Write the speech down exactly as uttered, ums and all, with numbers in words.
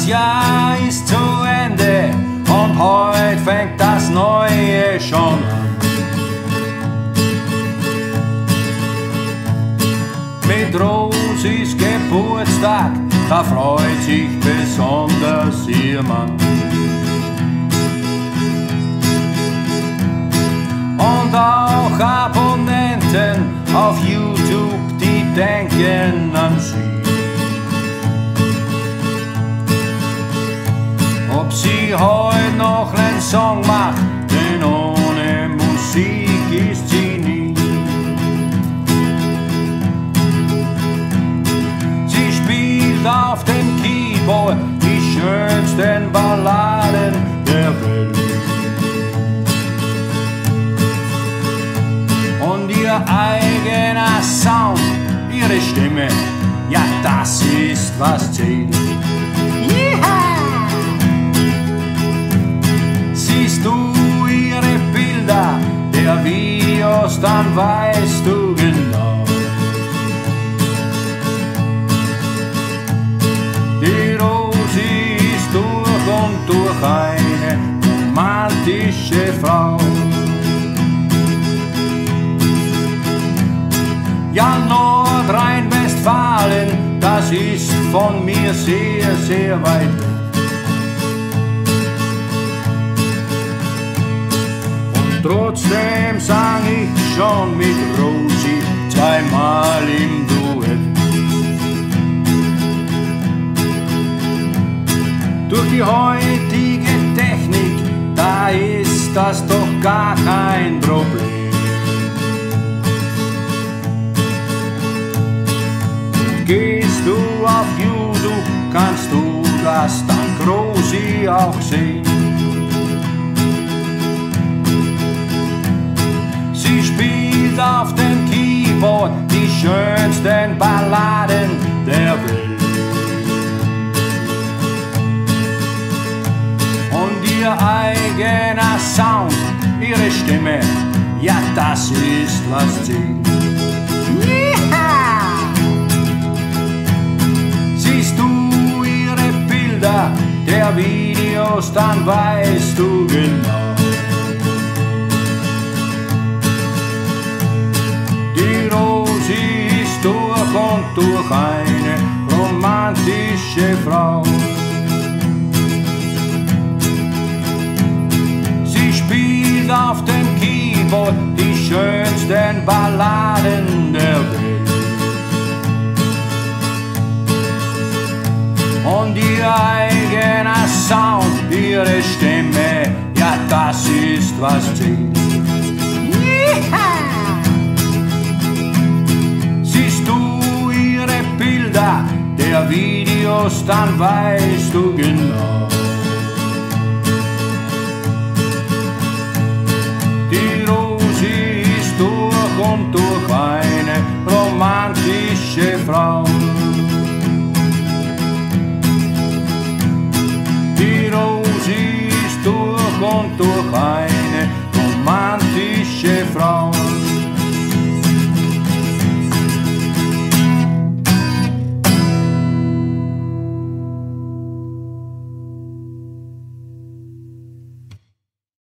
Das Jahr ist zu Ende und heute fängt das Neue schon an. Mit Rosis Geburtstag, da freut sich besonders ihr Mann. Und auch Abonnenten auf YouTube, die denken an sie. Ob sie heute noch einen Song macht, denn ohne Musik ist sie nie. Sie spielt auf dem Keyboard die schönsten Balladen der Welt. Und ihr eigener Sound, ihre Stimme, ja, das ist was zählt. Siehst du ihre Bilder, der Videos, dann weißt du genau. Die Rosi ist durch und durch eine romantische Frau. Ja, Nordrhein-Westfalen, das ist von mir sehr, sehr weit weg. Trotzdem sang ich schon mit Rosi zweimal im Duett. Durch die heutige Technik, da ist das doch gar kein Problem. Gehst du auf YouTube, kannst du das dank Rosi auch sehen. Sie spielt auf dem Keyboard die schönsten Balladen der Welt. Und ihr eigener Sound, ihre Stimme, ja, das ist was zählt. Siehst du ihre Bilder der Videos, dann weißt du genau. Und durch eine romantische Frau. Sie spielt auf dem Keyboard die schönsten Balladen der Welt. Und ihr eigener Sound, ihre Stimme, ja, das ist was zählt. Der Videos, dann weißt du genau. Die Rosi ist durch und durch eine romantische Frau. Die Rosi ist durch und durch eine